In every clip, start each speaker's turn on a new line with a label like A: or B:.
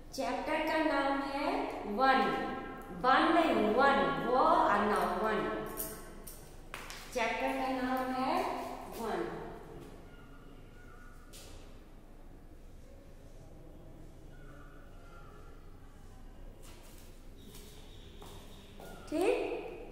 A: Chapter का नाम है वन। वन नहीं, वन, वो और ना वन। चैप्टर का नाम है वन। ठीक।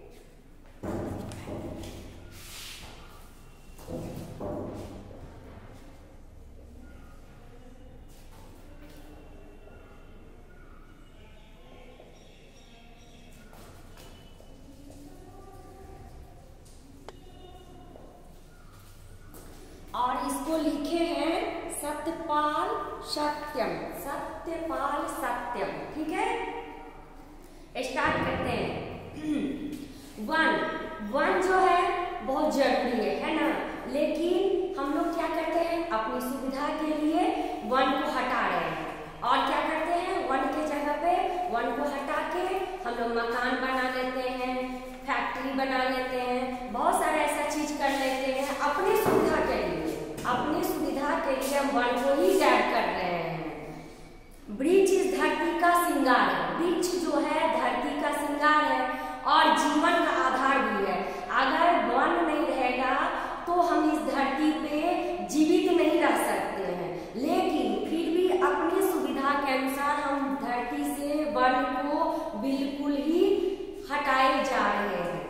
A: और इसको लिखे हैं सत्यपाल सत्यम। सत्यपाल सत्यम। ठीक है, स्टार्ट करते हैं। वन जो है बहुत जरूरी है ना, लेकिन हम लोग क्या करते हैं, अपनी सुविधा के लिए वन को हटा रहे हैं। और क्या करते हैं, वन के जगह पे वन को हटा के हम लोग मकान बना लेते हैं, फैक्ट्री बना लेते हैं, बहुत सारा ऐसा चीज कर लेते हैं अपनी सुविधा के लिए। अपनी सुविधा के लिए हम वन को ही गायब कर रहे हैं। वृक्ष इस धरती का श्रृंगार है। वृक्ष जो है धरती का श्रृंगार है और जीवन का आधार भी है। अगर वन नहीं रहेगा तो हम इस धरती पे जीवित नहीं रह सकते हैं, लेकिन फिर भी अपनी सुविधा के अनुसार हम धरती से वन को बिल्कुल ही हटाए जा रहे हैं।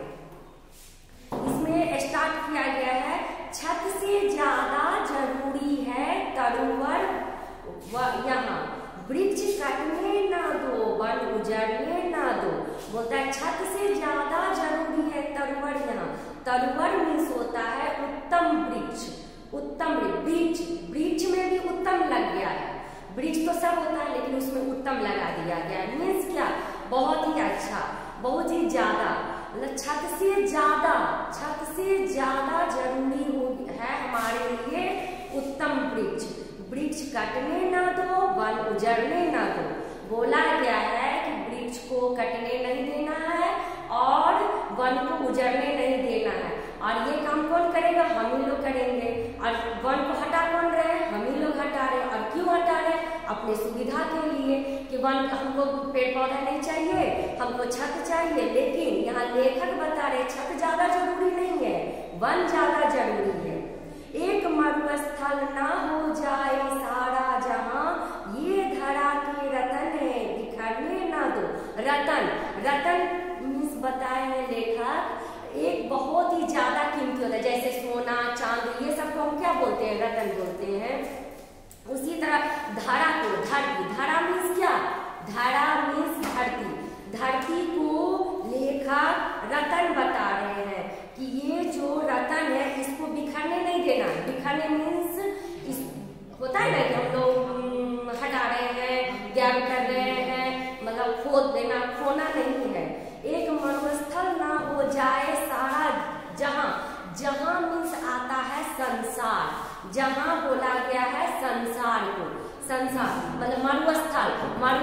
A: इसमें स्टार्ट किया गया है, छत से ज्यादा जरूरी है तरुवर यहाँ, वृक्ष कटने ना दो, वन उजड़ने ना दो। बोलता है छत से ज्यादा जरूरी है तरुवर यहाँ। तरुवर मीन्स होता है उत्तम वृक्ष। उत्तम वृक्ष, वृक्ष में भी उत्तम लग गया है। वृक्ष तो सब होता है लेकिन उसमें उत्तम लगा दिया गया है। मीन्स क्या, बहुत ही अच्छा, बहुत ही ज्यादा, मतलब छत से ज्यादा जरूरी है हमारे लिए उत्तम वृक्ष। वृक्ष कटने ना दो, वन उजड़ने ना दो। बोला गया है कि वृक्ष को कटने नहीं देना है और वन को उजड़ने नहीं देना है। और ये काम कौन करेगा, हम ही लोग करेंगे। और वन को हटा कौन रहे हैं, हम ही लोग हटा रहे हैं। और क्यों हटा रहे हैं, अपने सुविधा के लिए कि वन हमको पेड़ पौधा नहीं चाहिए, हमको छत चाहिए। लेकिन यहाँ लेखक बता रहे छत ज्यादा जरूरी नहीं है, वन ज्यादा जरूरी है। एक मरुस्थल ना हो जाए सारा जहां, ये धरा के रतन है बिखरने ना दो। रतन मीन्स बताए हैं लेखक, एक बहुत ही ज्यादा कीमती होता है, जैसे सोना चांदी, ये सब को हम क्या बोलते हैं, रतन बोलते हैं। उसी तरह धरा को धरा मीन्स क्या, धरा मीन्स धरती। धरती को लेखक रतन बता रहे हैं कि ये जो रतन है इसको बिखरने नहीं देना। बिखरने मीन्स होता है ना कि हम लोग हटा रहे हैं, गायब कर रहे हैं, मतलब खोद देना, खोना नहीं है। एक मरुस्थल ना हो जाए सारा जहां मीन्स आता है संसार। जहां बोला गया है संसार को, संसार मतलब मरुस्थल।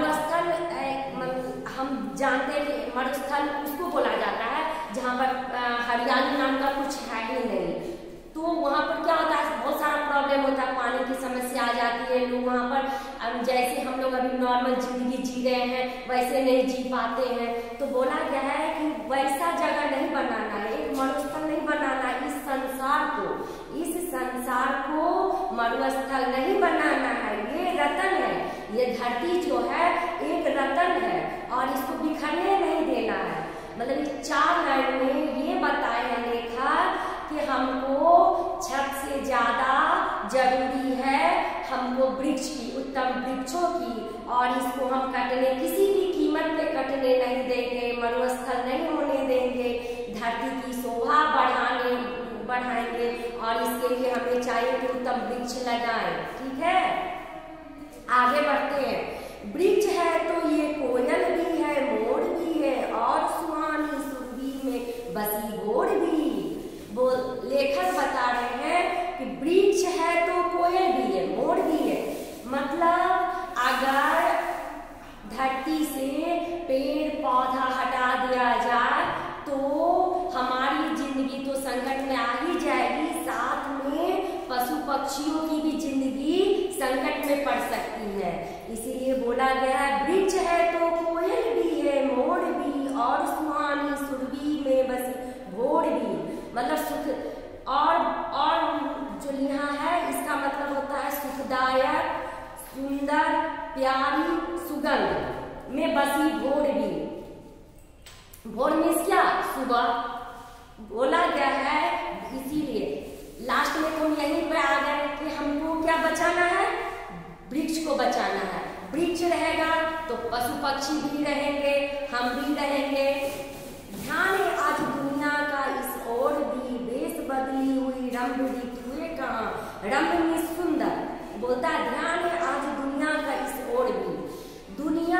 A: हम जानते हैं कि मरुस्थल उसको बोला जाता है जहाँ पर हरियाली नाम का कुछ है ही नहीं। तो वहाँ पर क्या होता है, बहुत सारा प्रॉब्लम होता है, पानी की समस्या आ जाती है। लोग वहाँ पर जैसे हम लोग अभी नॉर्मल जिंदगी जी रहे हैं वैसे नहीं जी पाते हैं। तो बोला गया है कि वैसा जगह नहीं बनाना है, एक मरुस्थल नहीं बनाना। इस संसार को मरुस्थल नहीं बनाना है। ये रतन है, ये धरती जो है एक रतन है और इसको बिखरने नहीं देना है। मतलब इस 4 लाइन में ये बताए हैं लेखक कि हमको छत से ज्यादा जरूरी है हमको वृक्ष की, उत्तम वृक्षों की। और इसको हम कटने, किसी भी कीमत पे कटने नहीं देंगे, मरुस्थल नहीं होने देंगे। धरती की शोभा बढ़ाएंगे और इसके लिए हमें चाहिए कि उत्तम वृक्ष लगाएं। ठीक है, आगे बढ़ते हैं। वृक्ष है तो ये कोयल भी है, मोर भी है और सुहानी सुरभि में बसी गोड़ भी। वो लेखक बता रहे हैं कि वृक्ष है तो कोयल भी है, मोर भी है। मतलब अगर धरती से पेड़ पौधा हटा दिया जाए तो हमारी जिंदगी तो संकट में आ ही जाएगी, साथ में पशु पक्षियों की भी जिंदगी संकट में पड़ सकती है। इसीलिए बोला गया है सुगंध में बसी भोर भी। भोर मीन्स क्या? सुबह बोला गया है, इसीलिए लास्ट में तुम यहीं पे आ गए कि हमको क्या बचाना है? वृक्ष को बचाना है। वृक्ष रहेगा तो पशु पक्षी भी रहेंगे, हम भी रहेंगे। ध्यान है आज दुनिया का इस ओर भी, वेश बदली हुई रंग ऋतुएं कहाँ। रंग में सुंदर बोलता है, ध्यान है आज दुनिया का इस ओर भी। दुनिया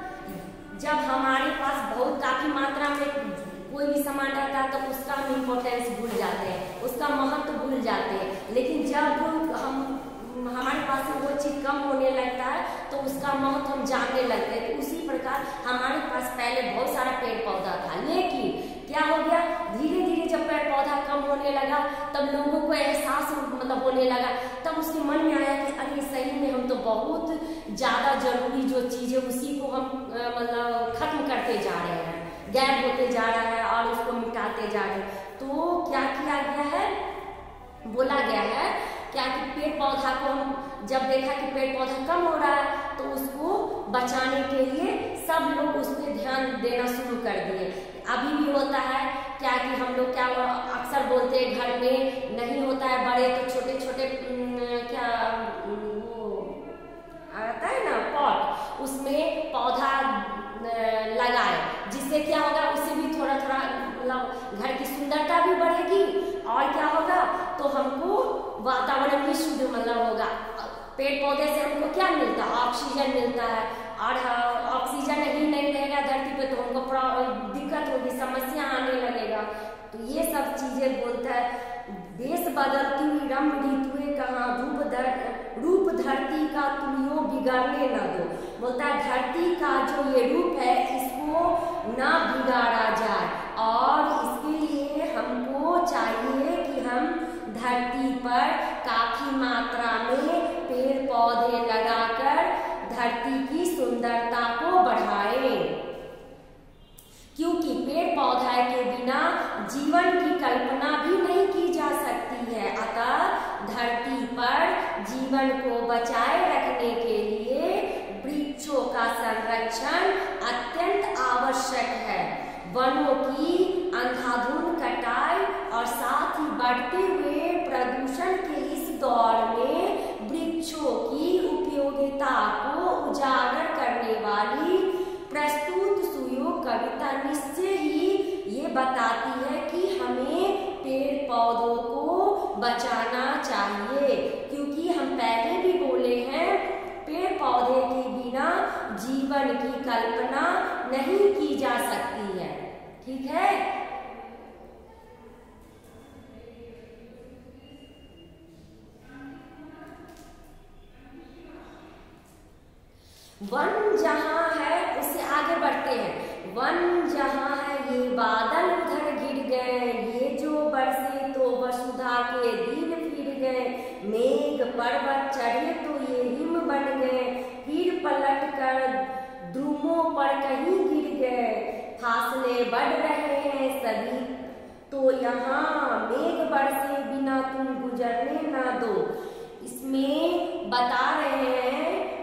A: जब हमारे पास बहुत काफी मात्रा में कोई भी सामान रहता है तो उसका हम इम्पोर्टेंस भूल जाते हैं, उसका महत्व भूल जाते हैं। लेकिन जब हमारे पास वो चीज कम होने लगता है तो उसका महत्व हम जानने लगते हैं। तो उसी प्रकार हमारे पास पहले बहुत सारा पेड़ पौधा था, लेकिन क्या हो गया? धीरे धीरे जब पेड़ पौधा कम होने लगा तब लोगों को एहसास मतलब होने लगा। तब उसके मन में आया कि अरे सही में हम तो बहुत ज्यादा जरूरी जो चीज है उसी को हम मतलब खत्म करते जा रहे हैं, गैर होते जा रहा है और उसको मिटाते जा रहे हैं। तो क्या किया गया है? बोला गया है क्या कि पेड़ पौधा को हम जब देखा कि पेड़ पौधा कम हो रहा है तो उसको बचाने के लिए सब लोग उस पर ध्यान देना शुरू कर दिए। अभी भी होता है क्या कि हम लोग क्या अक्सर बोलते हैं घर में नहीं होता है बड़े तो छोटे छोटे क्या वो आता है ना पॉट, उसमें पौधा लगाए, जिससे क्या होगा उससे भी थोड़ा थोड़ा मतलब घर की सुंदरता भी बढ़ेगी और क्या होगा तो हमको वातावरण भी शुद्ध मतलब होगा। पेड़ पौधे से हमको क्या मिलता है? ऑक्सीजन मिलता है, और ऑक्सीजन ही नहीं रहेगा धरती पे तो हमको दिक्कत होगी, समस्या आने लगेगा। तो ये सब चीजें बोलता है। देश बदलती हुई रंग ऋतुएं कहाँ, रूप धरती का तुम यूं बिगाड़ने न दो। बोलता है धरती का जो ये रूप है इसको ना बिगाड़ा जाए, और इसके लिए हमको चाहिए कि हम धरती पर काफी मात्रा में पेड़ पौधे लगाकर धरती की सुंदरता को बढ़ाएं, क्योंकि पेड़ पौधा के बिना जीवन की कल्पना भी नहीं की जा सकती है। अतः धरती पर जीवन को बचाए रखने के लिए वृक्षों का संरक्षण अत्यंत आवश्यक है। वनों की अंधाधुंध कटाई और साथ ही बढ़ते हुए प्रदूषण के इस दौर में वृक्षों की उपयोगिता को उजागर करने वाली प्रस्तुत सुयोग कविता निश्चय ही ये बताती है कि हमें पेड़ पौधों को बचाना चाहिए, क्योंकि हम पहले भी बोले हैं पेड़ पौधे के बिना जीवन की कल्पना नहीं की जा सकती है। ठीक है? वन जहाँ है उससे आगे बढ़ते हैं। वन जहाँ है ये बादल उधर गिर गए, ये जो बरसे तो वसुधा के दिन फिर गए। मेघ पर्वत चढ़े तो ये हिम बन गए, फिर पलट कर ध्रुवों पर कहीं गिर गए। फासले बढ़ रहे हैं सभी तो यहाँ, मेघ बरसे बिना तुम गुजरने ना दो। इसमें बता रहे हैं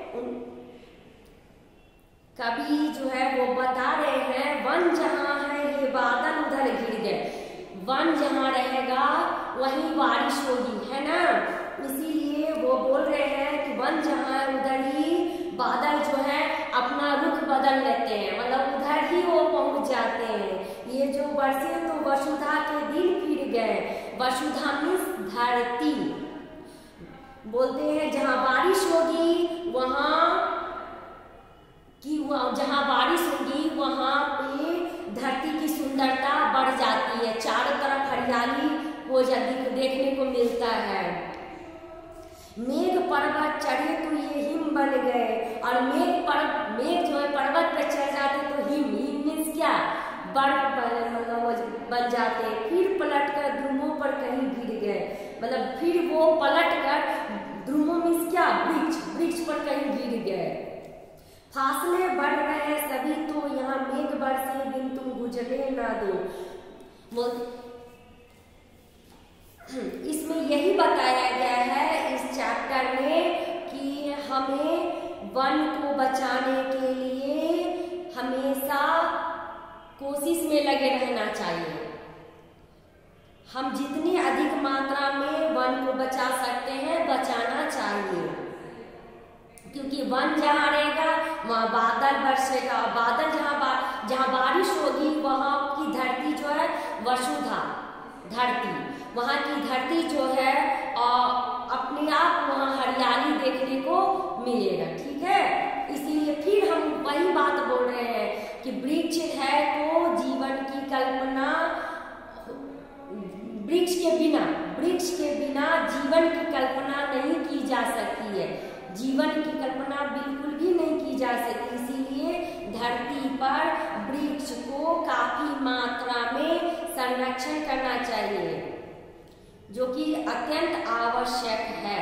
A: कवि जो है वो बता रहे हैं वन जहाँ है ये बादल उधर गिर गए। वन जहाँ रहेगा वहीं बारिश होगी, है ना? इसीलिए वो बोल रहे हैं कि वन जहाँ है उधर ही बादल जो है अपना रुख बदल लेते हैं, मतलब उधर ही वो पहुंच जाते हैं। ये जो बरसे तो वसुधा के दिन फिर गए। वसुधा मीन्स धरती। बोलते हैं जहाँ बारिश होगी वहाँ कि जहाँ बारिश होगी वहाँ पे धरती की सुंदरता बढ़ जाती है, चारों तरफ हरियाली हो जाती देखने को मिलता है। मेघ पर्वत चढ़े तो ये हिम बन गए, और मेघ जो है पर्वत पर चढ़ जाते तो हिम मीन्स क्या? बर्फ मतलब बन जाते। फिर पलट कर ध्रुवों पर कहीं गिर गए, मतलब फिर वो पलट कर ध्रुवों मीन्स क्या? वृक्ष पर कहीं गिर गए। फासले बढ़ रहे सभी तो यहाँ, मेघ बरसे बिन तुम गुजरने ना दो। इसमें यही बताया गया है इस चैप्टर में कि हमें वन को बचाने कोशिश में लगे रहना चाहिए। हम जितनी अधिक मात्रा में वन को बचा सकते हैं बचाना चाहिए, क्योंकि वन जहाँ रहेगा वहाँ बादल बरसेगा। बादल जहाँ बारिश होगी वहाँ की धरती जो है वसुधा धरती, वहाँ की धरती जो है अपने आप वहाँ हरियाली देखने को मिलेगा। ठीक है, इसीलिए फिर हम वही बात बोल रहे हैं कि वृक्ष है तो जीवन की कल्पना, वृक्ष के बिना जीवन की कल्पना नहीं की जा सकती है। जीवन की कल्पना बिल्कुल भी नहीं की जा सकती। इसीलिए धरती पर वृक्ष को काफी मात्रा में संरक्षण करना चाहिए, जो कि अत्यंत आवश्यक है।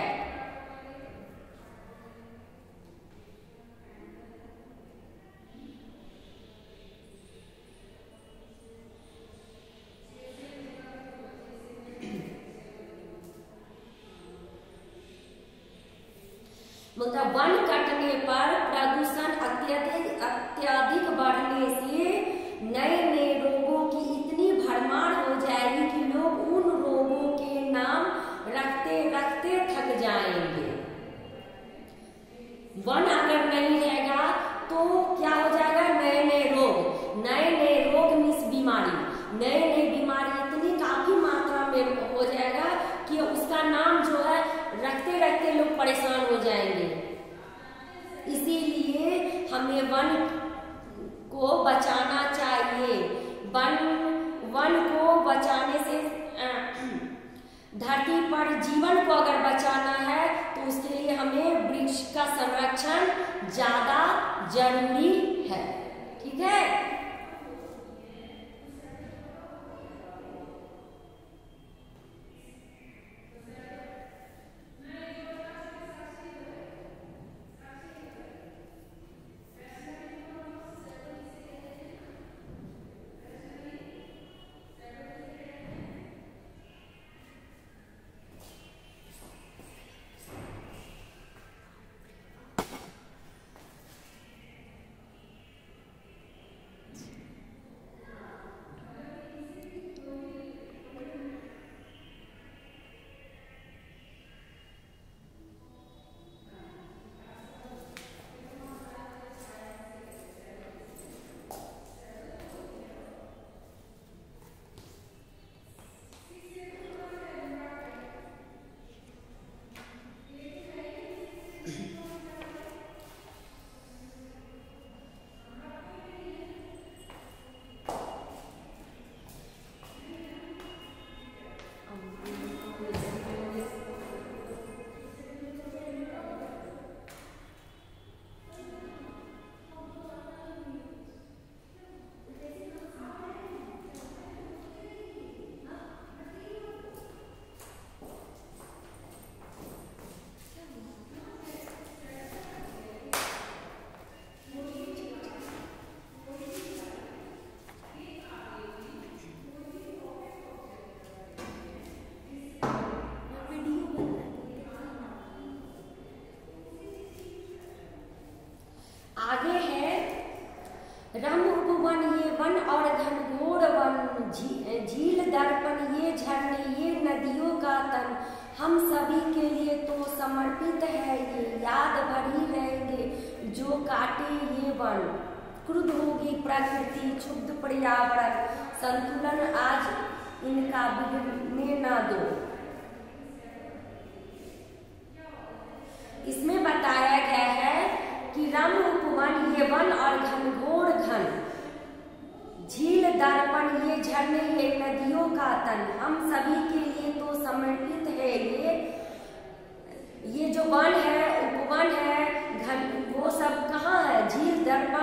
A: मतलब वन कटने पर प्रदूषण अत्यधिक बढ़ने से नए रोगों की इतनी भरमार हो जाएगी कि लोग उन रोगों के नाम रखते रखते थक जाएंगे। वन अगर नहीं रहेगा तो क्या हो जाएगा, नए नए रोग मीन्स बीमारी, नए बीमारी इतनी काफी मात्रा में हो जाएगा कि उसका नाम जो है रखते रखते लोग परेशान हो जाएंगे। इसीलिए हमें वन को बचाना चाहिए। वन को बचाने से धरती पर जीवन को अगर बचाना है तो उसके लिए हमें वृक्ष का संरक्षण ज्यादा जरूरी है। ठीक है, रम उपवन ये वन और घनघोर वन, झील दर्पण ये झरने ये नदियों का तन, हम सभी के लिए तो समर्पित है ये, याद भरी रहेंगे जो काटे ये वन। क्रुद्ध होगी प्रकृति क्षुब्ध पर्यावरण, संतुलन आज इनका बिगड़ने ना दो। इसमें बताया गया है कि रम उपवन ये वन और घनघोर घन, झील दर्पण ये झरने ये नदियों का तन, हम सभी के लिए तो समर्पित है ये जो वन है उपवन है घन, वो सब कहाँ है, झील दर्पण